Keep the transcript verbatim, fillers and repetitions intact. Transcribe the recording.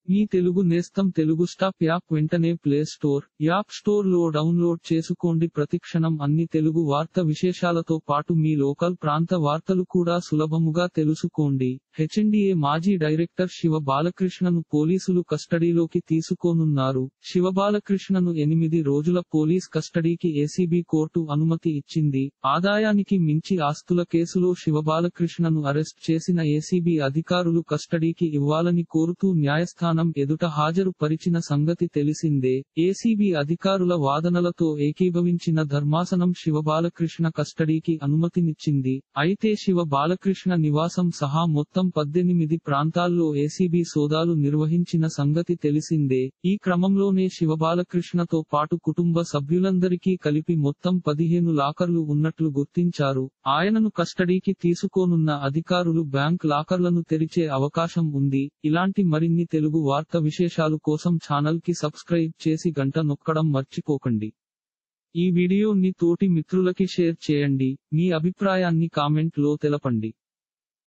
మీ తెలుగు నేస్తం Telugu stop app వెంటనే play store, app store లో డౌన్లోడ్ చేసుకోండి. ప్రతిక్షణం అన్ని తెలుగు వార్త విశేషాలతో పాటు మీ లోకల్ ప్రాంత వార్తలు కూడా సులభముగా తెలుసుకోండి. హెచ్ఎండిఏ మాజీ డైరెక్టర్ శివ బాలకృష్ణను పోలీసులు కస్టడీలోకి తీసుకోనున్నారు. శివబాలకృష్ణను ఎనిమిది రోజుల పోలీస్ కస్టడీకి ఏసీబీ కోర్టు అనుమతి ఇచ్చింది. ఆదాయానికి మించి ఆస్తుల కేసులో శివబాలకృష్ణను అరెస్ట్ చేసిన ఏసీబీ అధికారులు కస్టడీకి ఇవ్వాలని కోరుతూ న్యాయస్థానం ఎదుట హాజరు పరిచిన సంగతి తెలిసిందే. ఏసీబీ అధికారుల వాదనలతో ఏకీభవించిన ధర్మాసనం శివబాలకృష్ణ కస్టడీకి అనుమతినిచ్చింది. అయితే శివ బాలకృష్ణ నివాసం సహా మొత్తం పద్దెనిమిది ప్రాంతాల్లో ఏసీబీ సోదాలు నిర్వహించిన సంగతి తెలిసిందే. ఈ క్రమంలోనే శివబాలకృష్ణతో పాటు కుటుంబ సభ్యులందరికీ కలిపి మొత్తం పదిహేను లాకర్లు ఉన్నట్లు గుర్తించారు. ఆయనను కస్టడీకి తీసుకోనున్న అధికారులు బ్యాంక్ లాకర్లను తెరిచే అవకాశం ఉంది. ఇలాంటి మరిన్ని తెలుగు వార్త విశేషాలు కోసం ఛానల్ కి సబ్స్క్రైబ్ చేసి గంట నొక్కడం మర్చిపోకండి. ఈ వీడియోని తోటి మిత్రులకి షేర్ చేయండి. మీ అభిప్రాయాన్ని కామెంట్ లో తెలపండి.